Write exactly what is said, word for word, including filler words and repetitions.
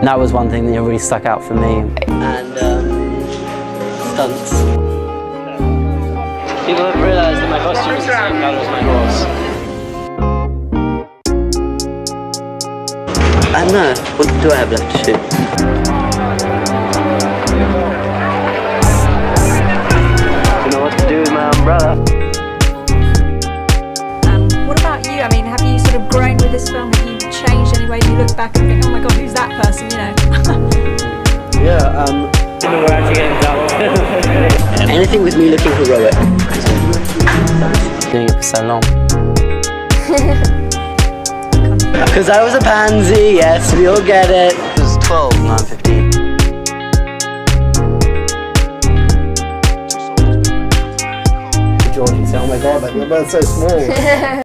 that was one thing that really stuck out for me. And um, stunts. People have realised that my costume is the same colour as my horse. I don't know, what do I have left to shoot? Don't know what to do with my umbrella. Um, what about you? I mean, have you sort of grown with this film? Have you changed any way you look back and think, oh my god, who's that person, you know? Yeah, um... we're actually getting dumped. Anything with me looking heroic. Doing it for so long. Because I was a pansy, yes, we all get it. It was twelve, now I'm fifteen. Georgie said, oh my god, like, you're both so small.